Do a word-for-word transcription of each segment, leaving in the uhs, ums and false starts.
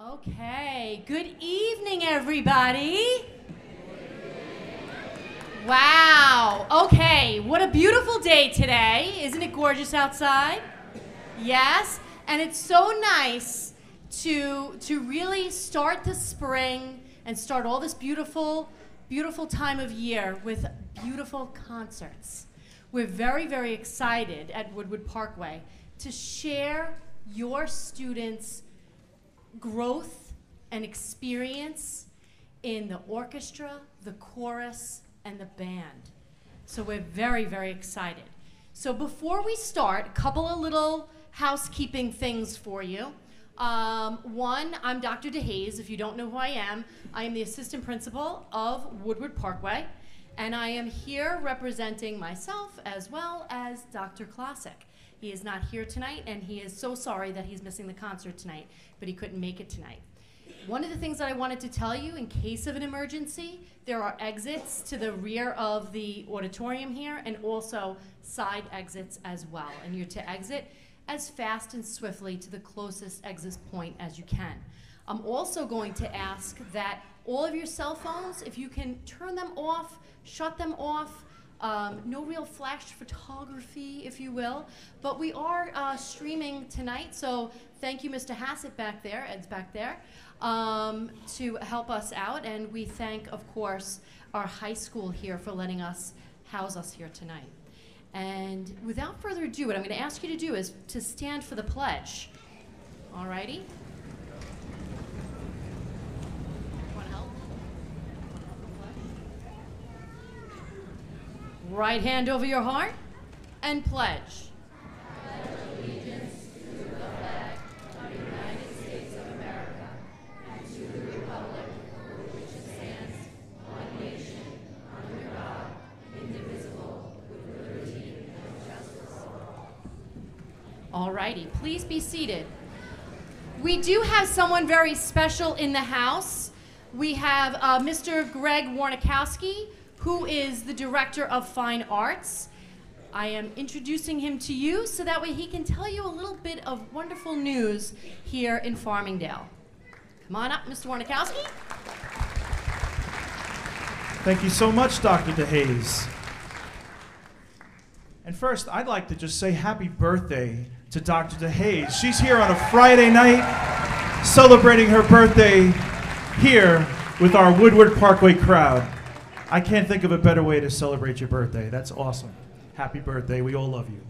Okay, good evening, everybody. Wow, okay, what a beautiful day today. Isn't it gorgeous outside? Yes, and it's so nice to, to really start the spring and start all this beautiful, beautiful time of year with beautiful concerts. We're very, very excited at Woodward Parkway to share your students' growth and experience in the orchestra, the chorus, and the band. So we're very, very excited. So before we start, a couple of little housekeeping things for you. Um, one, I'm Doctor DeHaze. If you don't know who I am, I am the assistant principal of Woodward Parkway, and I am here representing myself as well as Doctor Classic. He is not here tonight, and he is so sorry that he's missing the concert tonight, but he couldn't make it tonight. One of the things that I wanted to tell you, in case of an emergency, there are exits to the rear of the auditorium here, and also side exits as well. And you're to exit as fast and swiftly to the closest exit point as you can. I'm also going to ask that all of your cell phones, if you can turn them off, shut them off. Um, no real flash photography, if you will, but we are uh, streaming tonight, so thank you, Mister Hassett back there, Ed's back there, um, to help us out, and we thank, of course, our high school here for letting us house us here tonight. And without further ado, what I'm going to ask you to do is to stand for the pledge. All righty? Right hand over your heart and pledge. I pledge allegiance to the flag of the United States of America and to the republic for which it stands, one nation, under God, indivisible, with liberty and justice for all. All righty, please be seated. We do have someone very special in the house. We have uh, Mister Greg Warnikowski, who is the Director of Fine Arts. I am introducing him to you so that way he can tell you a little bit of wonderful news here in Farmingdale. Come on up, Mister Warnikowski. Thank you so much, Doctor DeHaze. And first, I'd like to just say happy birthday to Doctor DeHaze. She's here on a Friday night celebrating her birthday here with our Woodward Parkway crowd. I can't think of a better way to celebrate your birthday. That's awesome. Happy birthday. We all love you.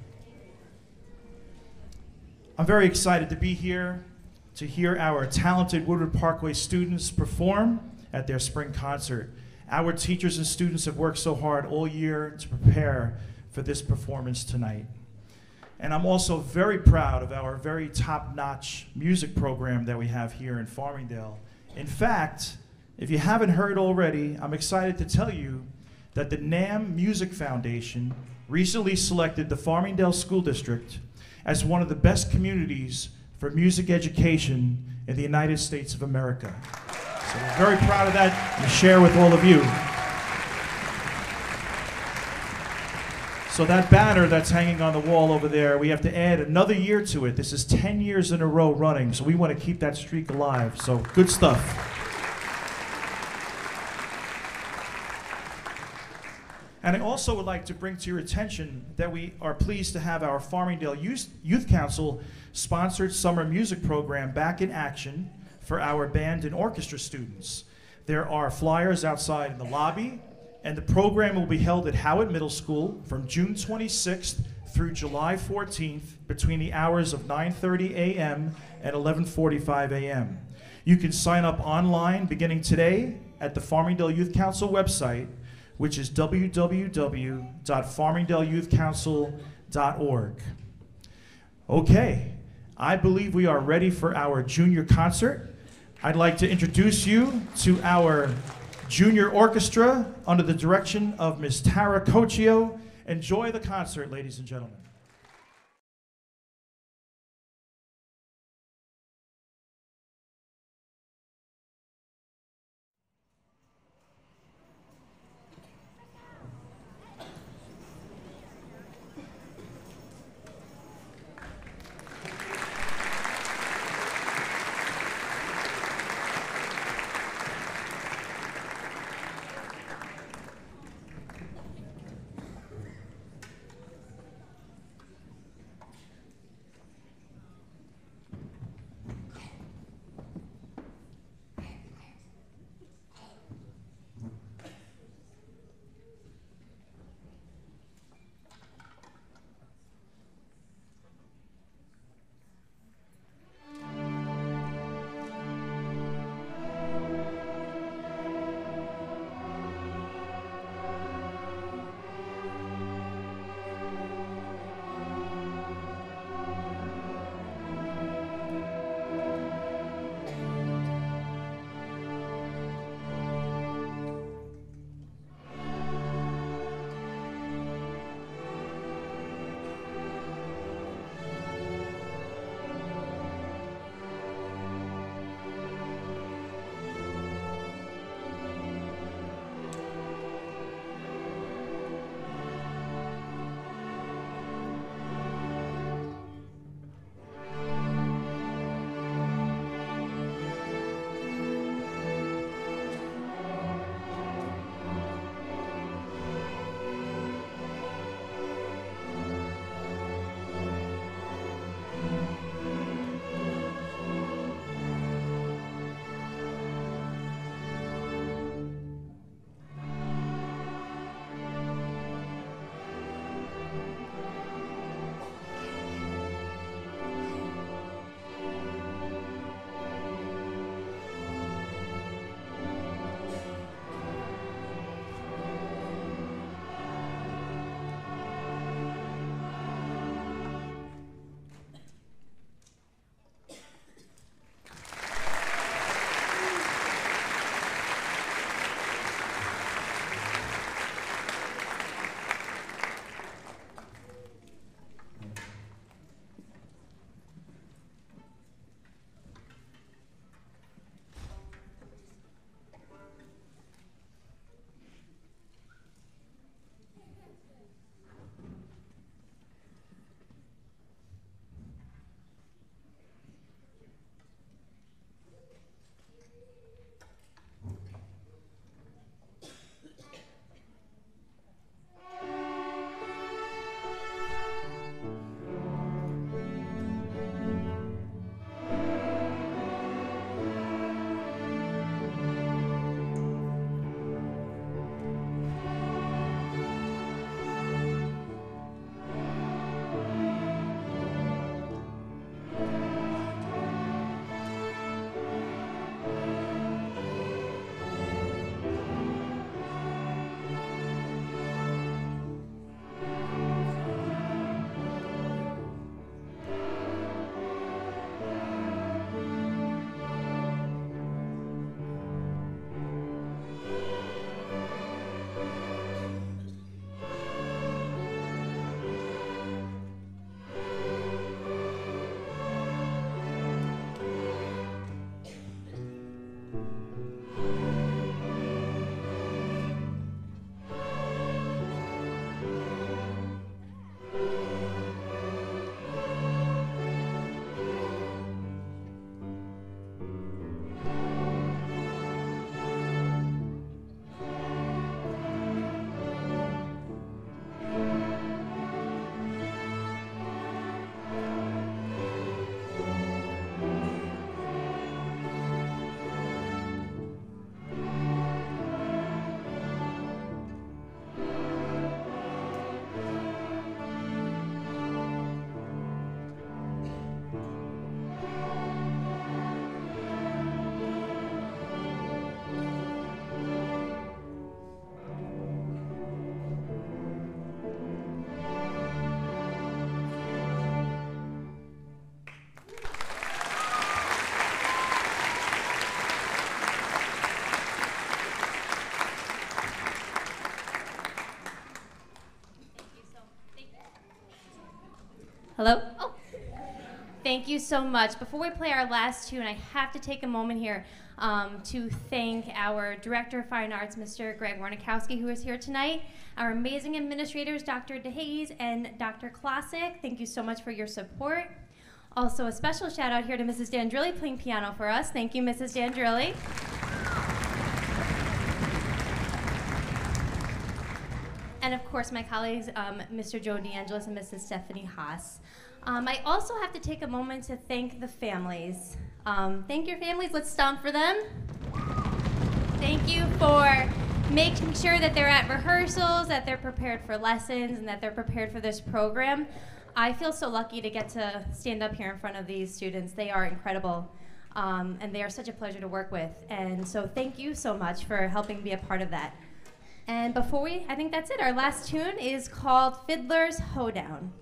I'm very excited to be here to hear our talented Woodward Parkway students perform at their spring concert. Our teachers and students have worked so hard all year to prepare for this performance tonight. And I'm also very proud of our very top-notch music program that we have here in Farmingdale. In fact, if you haven't heard already, I'm excited to tell you that the NAMM Music Foundation recently selected the Farmingdale School District as one of the best communities for music education in the United States of America. So we're very proud of that and share with all of you. So that banner that's hanging on the wall over there, we have to add another year to it. This is ten years in a row running, so we want to keep that streak alive. So good stuff. And I also would like to bring to your attention that we are pleased to have our Farmingdale Youth, Youth Council sponsored summer music program back in action for our band and orchestra students. There are flyers outside in the lobby, and the program will be held at Howard Middle School from June twenty-sixth through July fourteenth between the hours of nine thirty a m and eleven forty-five a m You can sign up online beginning today at the Farmingdale Youth Council website, which is w w w dot farmingdale youth council dot org. Okay, I believe we are ready for our junior concert. I'd like to introduce you to our junior orchestra under the direction of Miz Tara Cochio. Enjoy the concert, ladies and gentlemen. Hello? Oh. Thank you so much. Before we play our last tune, I have to take a moment here um, to thank our Director of Fine Arts, Mister Greg Warnikowski, who is here tonight, our amazing administrators, Doctor DeHaze and Doctor Klosik. Thank you so much for your support. Also, a special shout out here to Missus Dandrilli playing piano for us. Thank you, Missus Dandrilli. And of course, my colleagues, um, Mister Joe DeAngelis and Missus Stephanie Haas. Um, I also have to take a moment to thank the families. Um, thank your families. Let's stomp for them. Thank you for making sure that they're at rehearsals, that they're prepared for lessons, and that they're prepared for this program. I feel so lucky to get to stand up here in front of these students. They are incredible, um, and they are such a pleasure to work with. And so thank you so much for helping be a part of that. And before we, I think that's it. Our last tune is called Fiddler's Hoedown.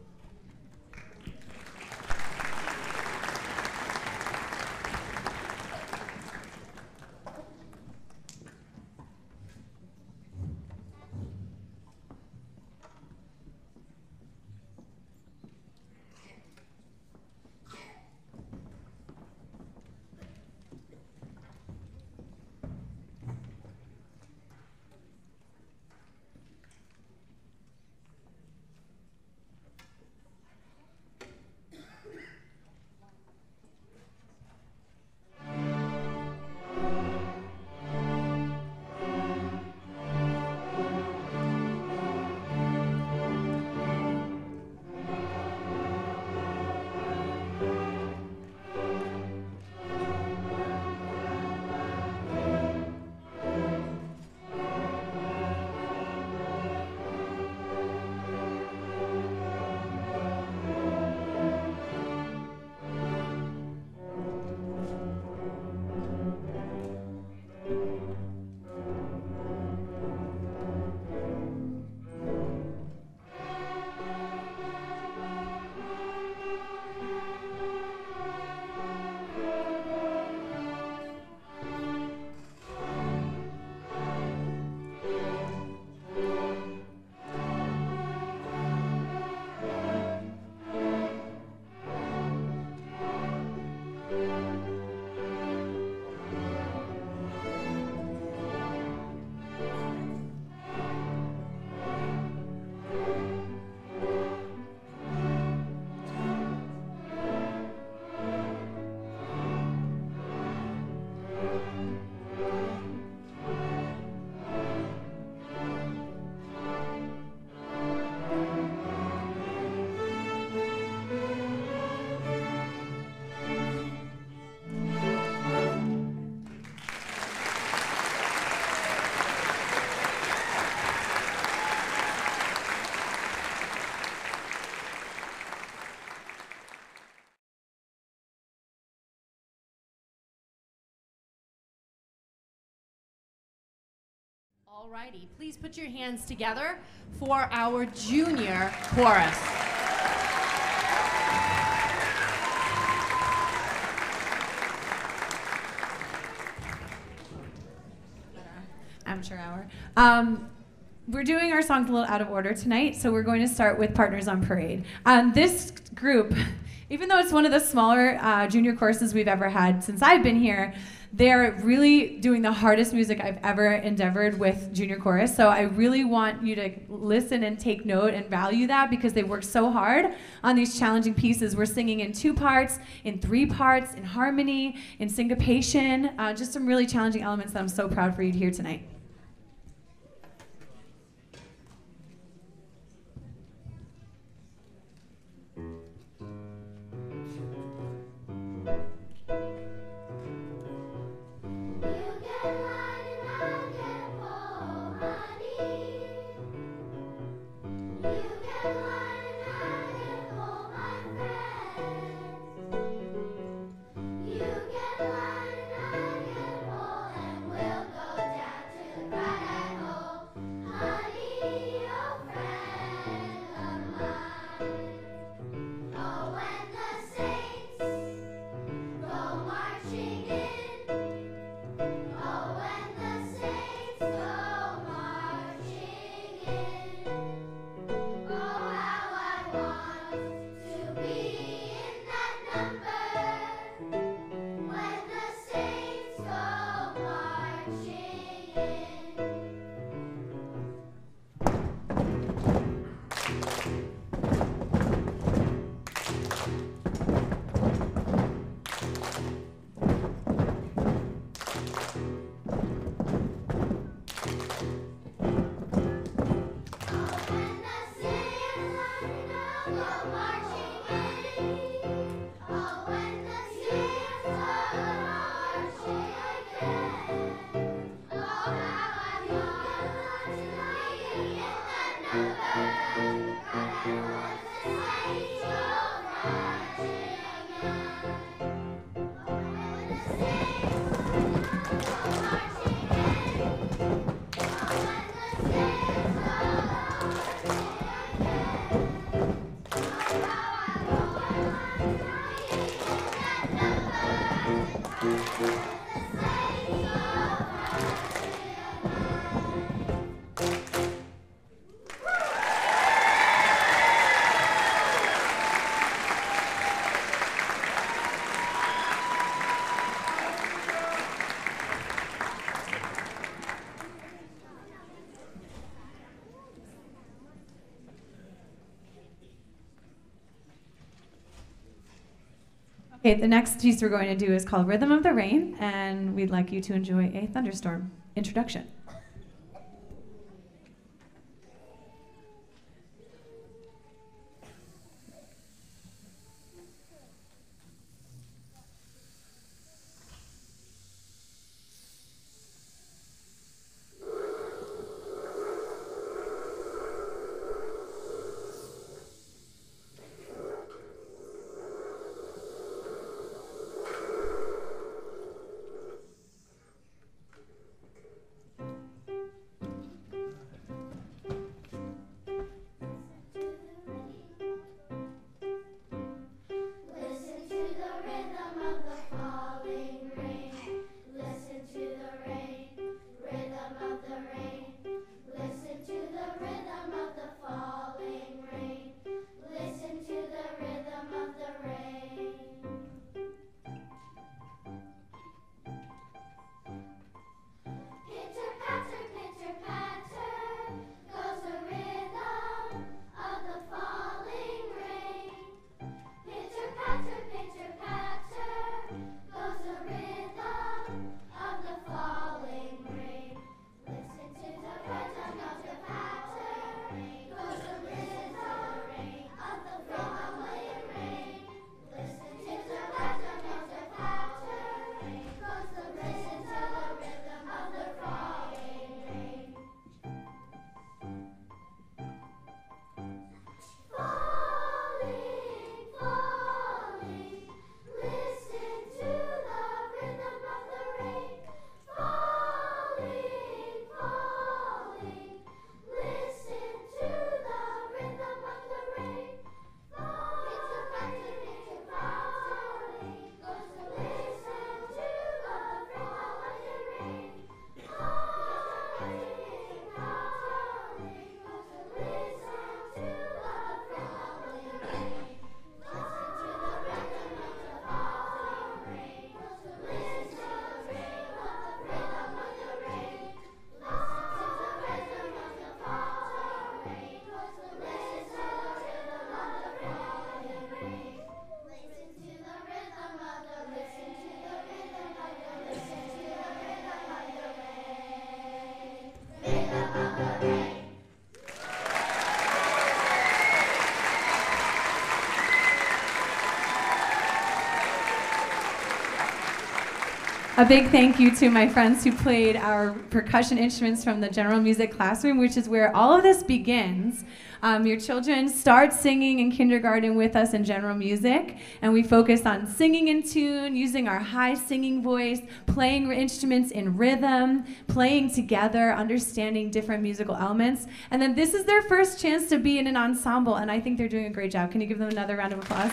Alrighty, please put your hands together for our junior chorus. Amateur hour. Um, we're doing our songs a little out of order tonight, so we're going to start with Partners on Parade. Um, this group, even though it's one of the smaller uh, junior courses we've ever had since I've been here, they're really doing the hardest music I've ever endeavored with junior chorus. So I really want you to listen and take note and value that, because they work so hard on these challenging pieces. We're singing in two parts, in three parts, in harmony, in syncopation, uh, just some really challenging elements that I'm so proud for you to hear tonight. You get light and I get full, and we'll go down to Okay, the next piece we're going to do is called Rhythm of the Rain, and we'd like you to enjoy a thunderstorm introduction. A big thank you to my friends who played our percussion instruments from the general music classroom, which is where all of this begins. Um, your children start singing in kindergarten with us in general music, and we focus on singing in tune, using our high singing voice, playing instruments in rhythm, playing together, understanding different musical elements. And then this is their first chance to be in an ensemble, and I think they're doing a great job. Can you give them another round of applause?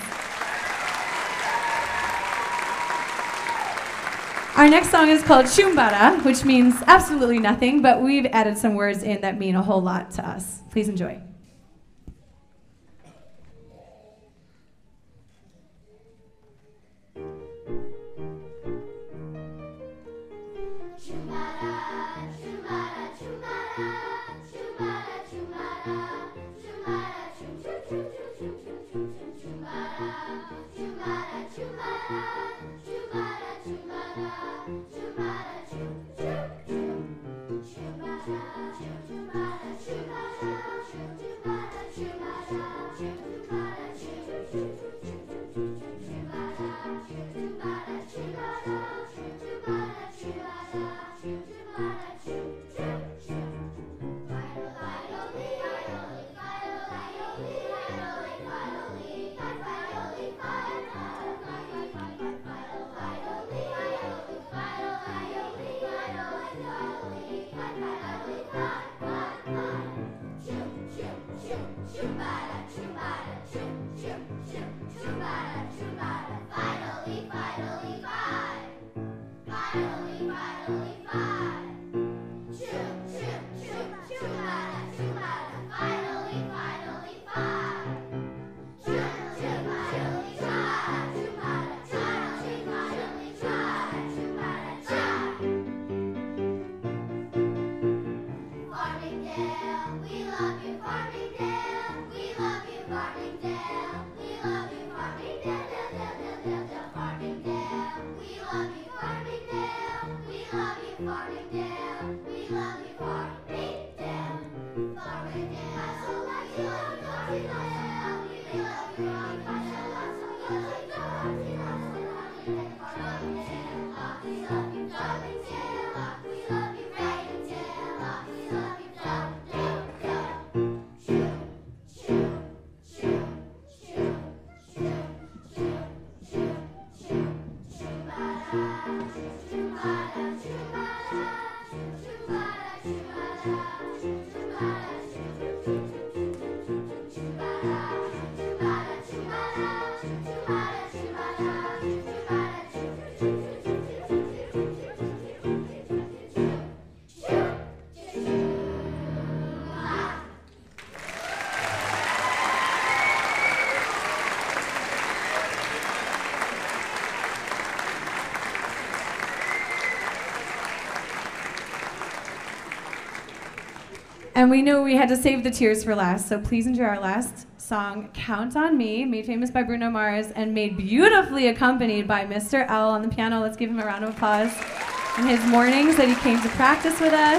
Our next song is called Chumbara, which means absolutely nothing, but we've added some words in that mean a whole lot to us. Please enjoy. Chumbara, chumbara, chumbara, chumbara, chumbara, chumbara, And we knew we had to save the tears for last, so please enjoy our last song, Count on Me, made famous by Bruno Mars and made beautifully accompanied by Mister L on the piano. Let's give him a round of applause. In his mornings that he came to practice with us.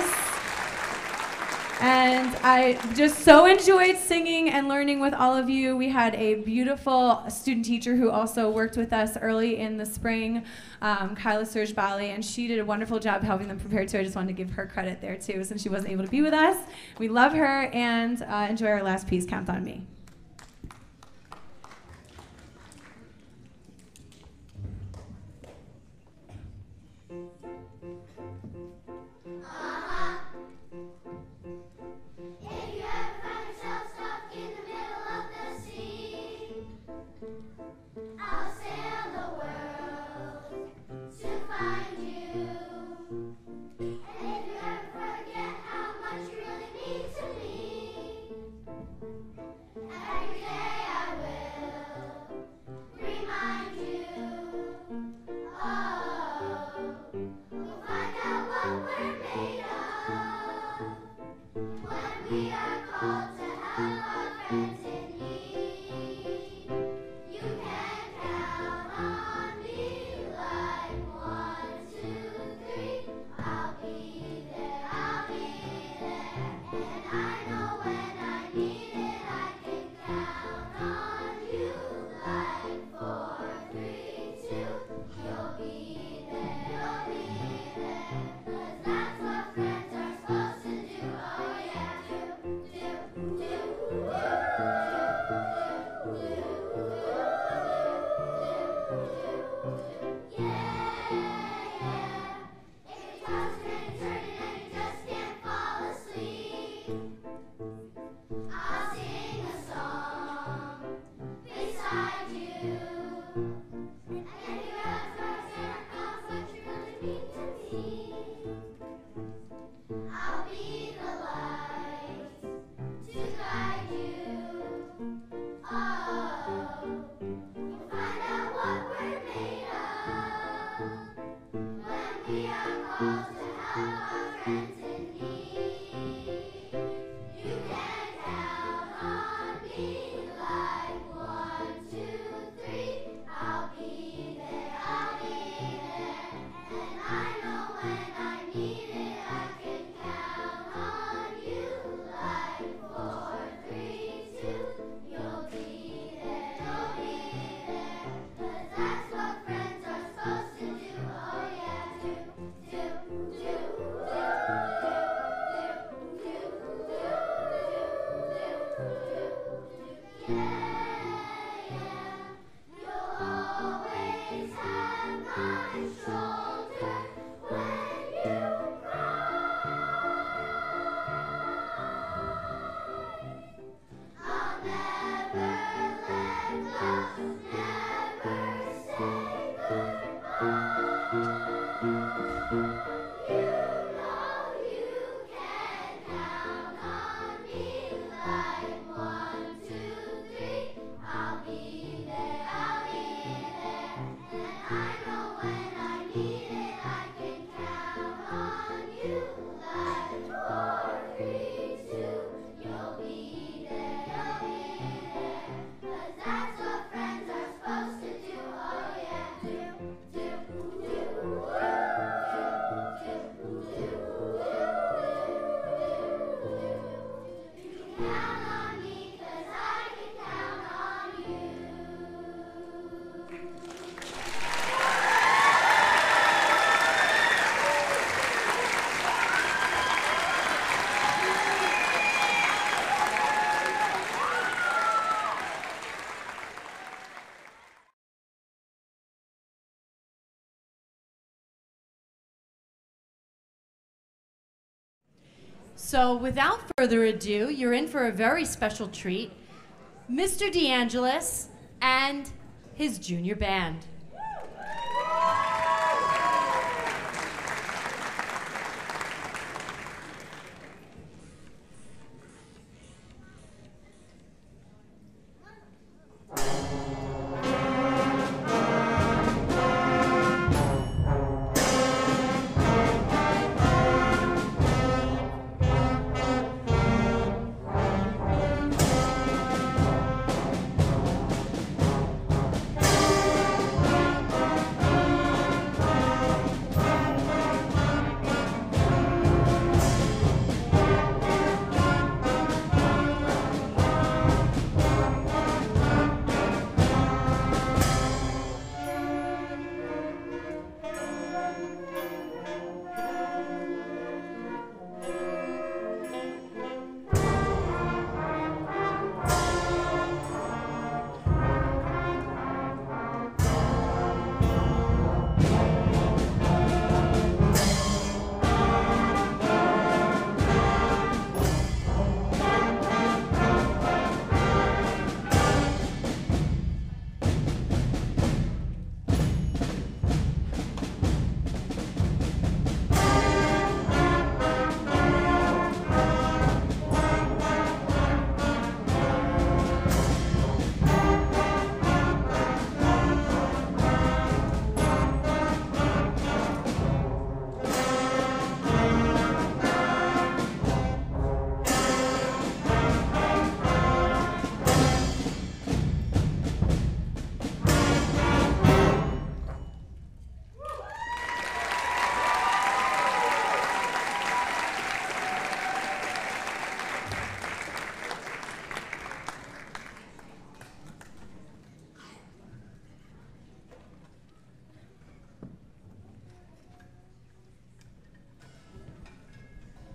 And I just so enjoyed singing and learning with all of you. We had a beautiful student teacher who also worked with us early in the spring, um, Kyla Serge Bali, and she did a wonderful job helping them prepare too. I just wanted to give her credit there too, since she wasn't able to be with us. We love her, and uh, enjoy our last piece, Count on Me. So without further ado, you're in for a very special treat. Mister DeAngelis and his junior band. Thank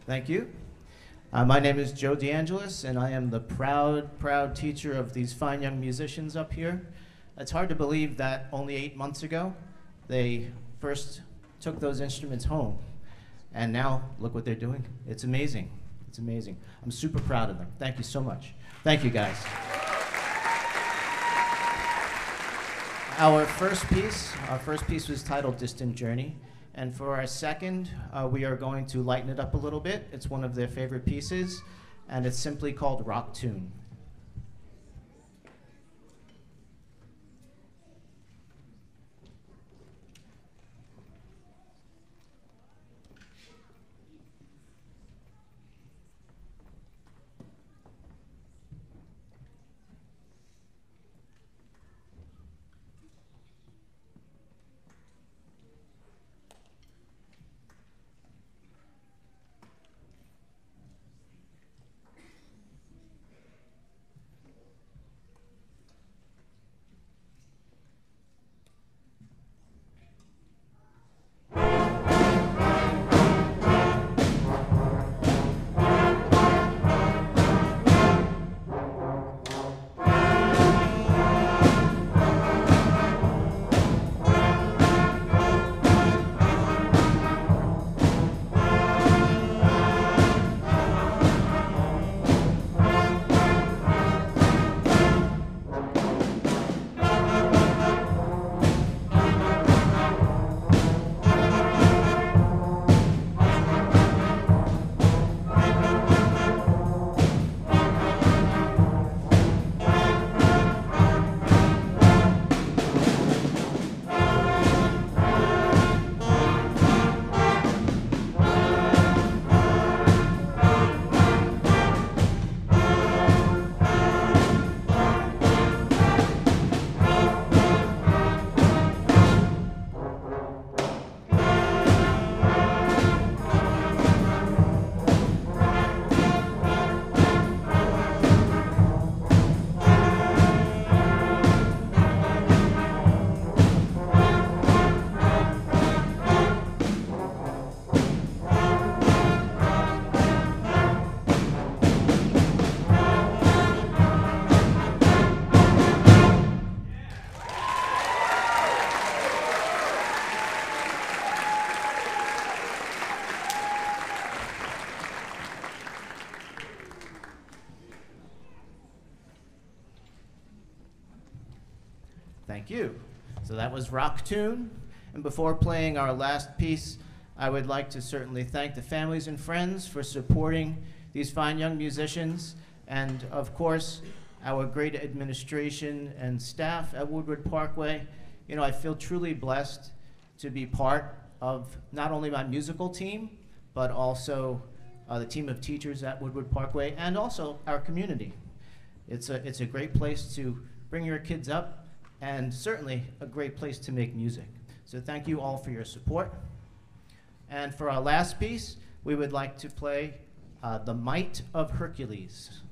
Thank you. Uh, my name is Joe DeAngelis, and I am the proud, proud teacher of these fine young musicians up here. It's hard to believe that only eight months ago, they first took those instruments home. And now, look what they're doing. It's amazing. It's amazing. I'm super proud of them. Thank you so much. Thank you, guys. Our first piece, our first piece was titled Distant Journey. And for our second, uh, we are going to lighten it up a little bit. It's one of their favorite pieces, and it's simply called Rock Tune. Thank you. So that was Rock Tune. And before playing our last piece, I would like to certainly thank the families and friends for supporting these fine young musicians, and of course, our great administration and staff at Woodward Parkway. You know, I feel truly blessed to be part of not only my musical team, but also uh, the team of teachers at Woodward Parkway, and also our community. It's a, it's a great place to bring your kids up, and certainly a great place to make music. So thank you all for your support. And for our last piece, we would like to play uh, The Might of Hercules.